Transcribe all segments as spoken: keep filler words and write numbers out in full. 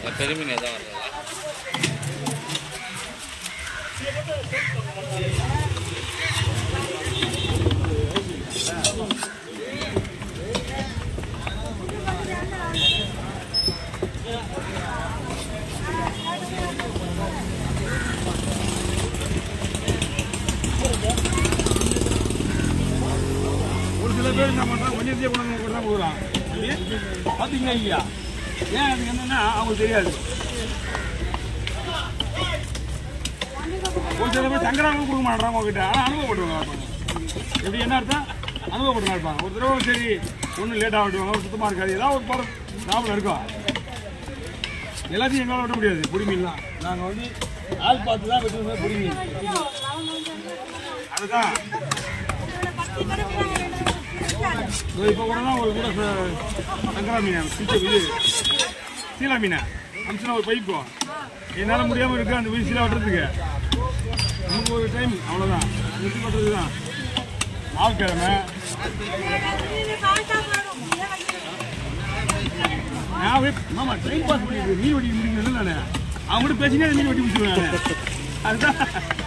பெரிய மீன் எதாவது வருது ஒரு சில பேர் என்ன பண்ணுறாங்க கொஞ்சத்தையே கொண்டு வந்து தான் கொடுக்குறான் பார்த்தீங்கன்னா இல்லையா ஏன் அது என்னன்னா அவங்களுக்கு தெரியாது ஒரு சில பேர் சங்கராங்களும் கொடுக்க மாட்டாங்க உங்ககிட்ட ஆனால் அனுபவப்படுவாங்க எப்படி என்ன அர்த்தம் அனுபவப்பட்டு இருப்பாங்க ஒரு தடவை சரி ஒன்றும் லேட்டாக விட்டுவாங்க ஒரு சுத்தமாக இருக்காது ஏதாவது ஒரு படம் ஞாபகம் இருக்கும் எல்லாத்தையும் எங்களால் விட முடியாது பொடி மீன்லாம் நாங்கள் வந்து ஆள் பார்த்து தான் வெட்டுவோம் பொடி மீன் அதுதான் இப்போ கூட தான் ஒரு கூட சங்கரா மீன் பிச்சை இது சீலா மீனை அமிச்சுனா ஒரு பைப்போம் என்னால் முடியாமல் இருக்கு அந்த மீன் சீலா வெட்டுறதுக்கு நமக்கு ஒரு டைம் அவ்வளோதான் மிஷின் வெட்டுறது தான் நாள்கிழமை மாமா டைம் பாஸ் பண்ணிட்டு மீன் வெட்டி முடிக்கணும் நான் அவங்க கூட பேசினே மீன் வெட்டி முடிச்சுடுவேன் நான் அதுதான்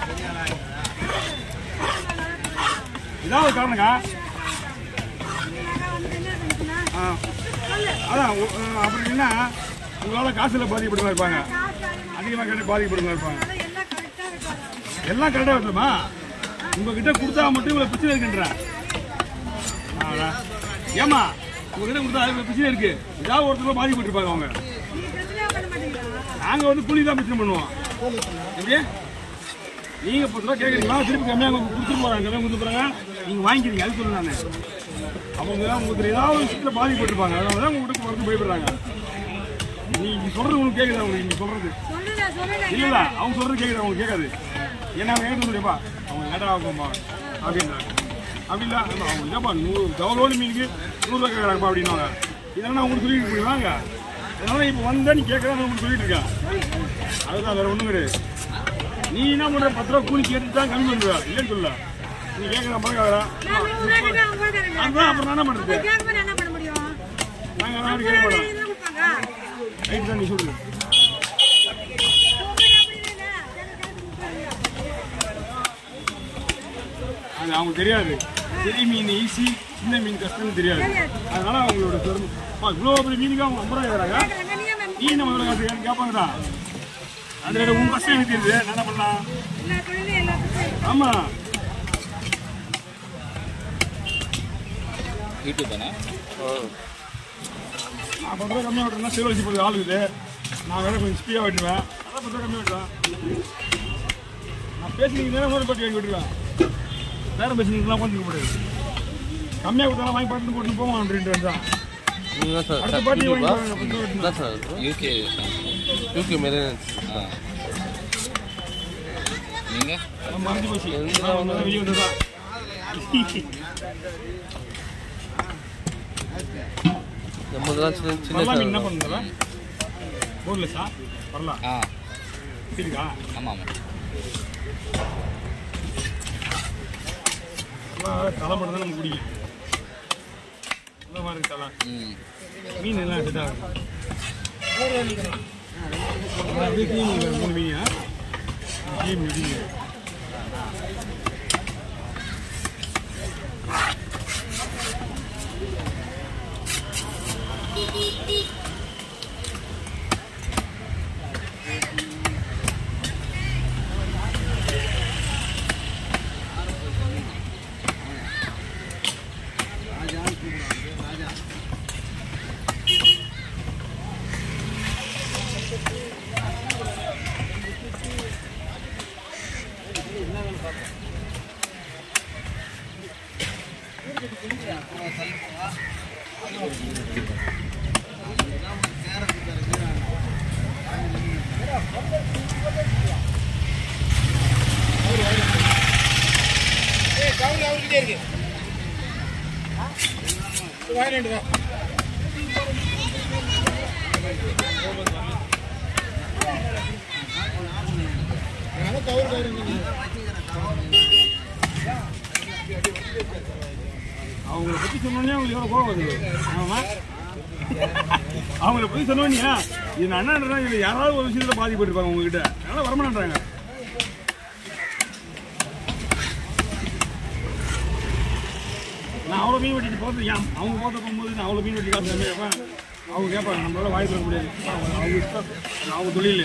இதான் ஒரு காரணக்கா அதான் அப்புறம் என்ன உங்களால் காசில் பாதிக்கப்படுமா இருப்பாங்க அதிகமாக கேட்டு பாதிக்கப்படுமா இருப்பாங்க எல்லாம் கரெக்டாக இருக்கணுமா உங்ககிட்ட கொடுத்தா மட்டும் இவ்வளோ பிரச்சனை இருக்குன்றேன் ஏமா உங்ககிட்ட கொடுத்தா இவ்வளோ பிரச்சனை இருக்கு ஏதாவது ஒருத்தர் பாதிக்கப்பட்டிருப்பாங்க அவங்க நாங்கள் வந்து கூலி தான் பிரச்சனை பண்ணுவோம் எப்படி நீங்கள் பத்து ரூபா கேட்குறீங்களா திருப்பி கம்மியாக கொடுத்துட்டு போகிறாங்க கம்மியாக கொடுத்து போகிறாங்க நீங்கள் வாங்கிக்கிறீங்க அது சொல்லு நான் அவங்க உங்களுக்கு ஏதாவது ஒரு விஷயத்தில் பாதிக்கப்பட்டிருப்பாங்க அதனால தான் உங்கள்கிட்ட வரது பயப்படுறாங்க நீங்கள் சொல்கிறது உங்களுக்கு கேட்குது அவங்க நீங்கள் சொல்கிறது இல்லை இல்லை அவங்க சொல்கிறது கேட்குது அவங்க கேட்காது ஏன்னா அவங்க கேட்டு சொல்லிப்பா அவங்க லேட்டாக ஆகும்பா அப்படின்றாங்க அப்படி இல்லை அவங்க இல்லைப்பா நூறு தவளோடு மீனுக்கு நூறுரூவா கேட்குறாங்கப்பா அப்படின்னாங்க இதெல்லாம் உங்களுக்கு சொல்லிட்டு போயிடுவாங்க அதனால இப்போ வந்தால் நீ கேட்குறாங்க உங்களுக்கு சொல்லிட்டு இருக்கேன் அதுதான் வேறு ஒன்றும் கிடையாது நீ என்ன பண்ணுற பத்து ரூபா கூலி கேட்டு தான் கம்மி பண்ணுவா இல்லைன்னு சொல்ல நீ கேட்குற மாதிரி அதுதான் அப்புறம் நான் என்ன பண்ணுறது நாங்கள் அதான் கேட்க மாட்டோம் ரைட்டு தான் நீ சொல்லுங்க அது அவங்களுக்கு தெரியாது பெரிய மீன் ஈஸி சின்ன மீன் கஷ்டம்னு தெரியாது அதனால அவங்களோட பெருமை இவ்வளோ பெரிய மீனுக்கு அவங்க ஐம்பது ரூபா கேட்குறாங்க நீ நம்ம எவ்வளோ காசு கேட்பாங்கடா அந்த உன் கஷ்டம் எனக்கு தெரியுது நான் என்ன பண்ணலாம் ஆமாம் யூடியூப் தானே நான் பத்து ரூபா கம்மியாக விட்டுறேன்னா சேல் வச்சு போகுது ஆள் இருக்குது நான் வேலை கொஞ்சம் ஸ்பீடாக விட்டுருவேன் அதான் பத்து ரூபா கம்மியாக விட்டுறேன் நான் பேசினீங்க நேரம் ஒரு பாட்டி வாங்கி விட்டுருவேன் நேரம் பேசினீங்கலாம் கொஞ்சம் முடியாது கம்மியாக கொடுத்தாலும் வாங்கி பார்த்து போட்டு போவோம் அப்படின்ட்டு தான் அடுத்த பாட்டி வாங்கி யூகே யூகே மேலே நீங்கள் மறைஞ்சு போச்சு வெளியே வந்து தான் வரலாம் என்ன பண்ணுறா போர்லெஸ்ஸா வரலாம் ஆ சரிக்கா ஆமாம் ஆமாம் தலை மட்டும் தான் நமக்கு பிடிக்கும் இந்த மாதிரி தலை மீன் எல்லாம் செட் ஆகும் அப்படியே கிளீன் மூணு மீனா கிளீன் மீன் அவங்கள பத்தி சொன்னோன்னே அவங்களுக்கு எவ்வளோ கோவம் வருது ஆமாம் அவங்கள பத்தி சொன்னோன்னே இது நான் என்னன்றேன், இது யாராவது ஒரு விஷயத்துல பாதிப்பட்டிருப்பாங்க உங்ககிட்ட, அதனால வரமாட்டாங்க. நான் அவ்வளோ மீன் வெட்டிட்டு போகிறது ஏன் அவங்க போட்ட போகும்போது நான் அவ்வளோ மீன் வெட்டி காசு கேட்பேன். அவங்க கேட்பாங்க, நம்மளால வாய் தர முடியாது, அவங்க இஷ்டம், அவங்க தொழில்.